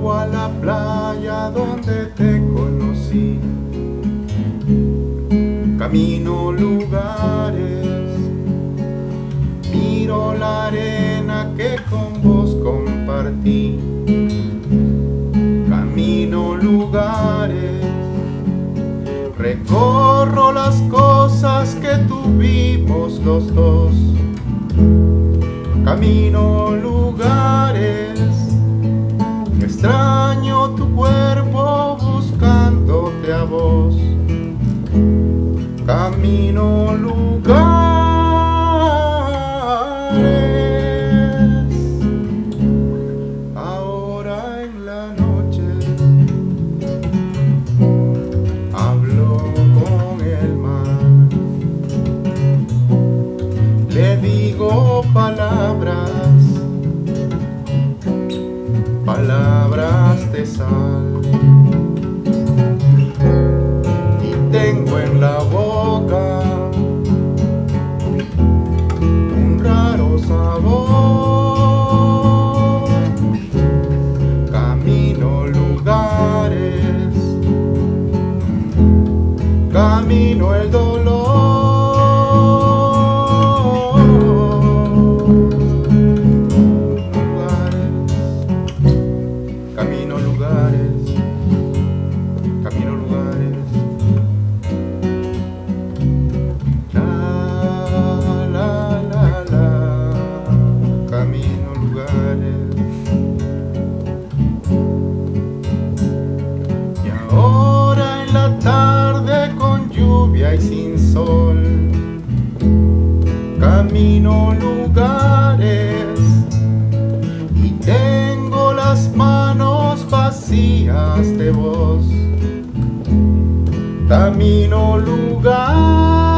Vuelvo a la playa donde te conocí. Camino lugares, miro la arena que con vos compartí. Camino lugares, recorro las cosas que tuvimos los dos. Camino lugares, extraño tu cuerpo buscándote a vos. Camino lugares, ahora en la noche hablo con el mar. Le digo palabras, palabras de sal. Tengo en la boca un raro sabor. Camino lugares, camino el dolor. Camino lugares, camino lugares. Camino lugares. Y ahora en la tarde con lluvia y sin sol, camino lugares y tengo las manos vacías de vos. Camino lugares.